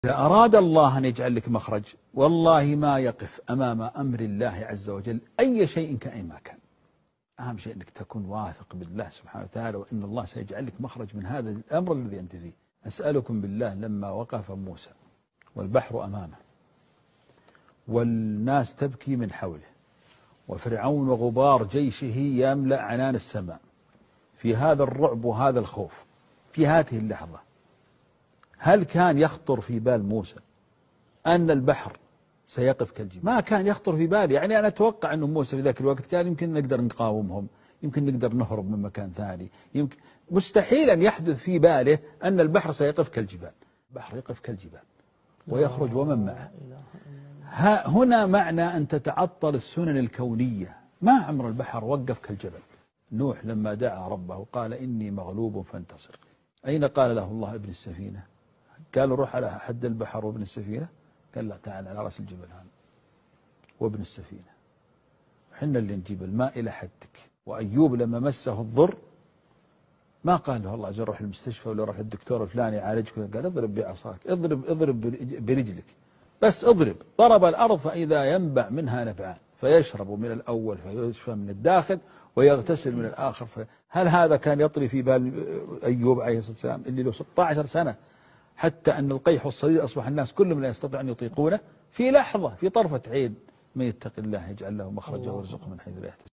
إذا أراد الله أن يجعل لك مخرج والله ما يقف أمام أمر الله عز وجل أي شيء كأي ما كان. أهم شيء أنك تكون واثق بالله سبحانه وتعالى وإن الله سيجعل لك مخرج من هذا الأمر الذي أنت فيه. أسألكم بالله لما وقف موسى والبحر أمامه والناس تبكي من حوله وفرعون وغبار جيشه يملأ عنان السماء في هذا الرعب وهذا الخوف في هذه اللحظة، هل كان يخطر في بال موسى أن البحر سيقف كالجبال؟ ما كان يخطر في بالي. يعني أنا أتوقع أن موسى في ذاك الوقت كان يمكن نقدر نقاومهم، يمكن نقدر نهرب من مكان ثاني، يمكن مستحيل أن يحدث في باله أن البحر سيقف كالجبال. البحر يقف كالجبال ويخرج ومن معه. هنا معنى أن تتعطل السنن الكونية. ما عمر البحر وقف كالجبل. نوح لما دعا ربه قال إني مغلوب فانتصر. أين قال له الله ابن السفينة؟ قال روح على حد البحر وابن السفينة؟ قال لا، تعال على رأس الجبل هذا وابن السفينة، حنا اللي نجيب الماء إلى حدك. وأيوب لما مسه الضر ما قال له الله عز وجل روح المستشفى ولا روح للدكتور الفلاني يعالجك، قال اضرب بعصاك، اضرب برجلك، بس اضرب. ضرب الأرض فإذا ينبع منها نبعان، فيشرب من الأول فيشفى من الداخل ويغتسل من الآخر. هل هذا كان يطري في بال أيوب عليه الصلاة والسلام اللي له 16 سنة حتى أن القيح والصديد أصبح الناس كلهم لا يستطيع أن يطيقونه؟ في لحظة، في طرفة عين، من يتق الله يجعل له مخرجا ويرزقه من حيث لا يحتسب.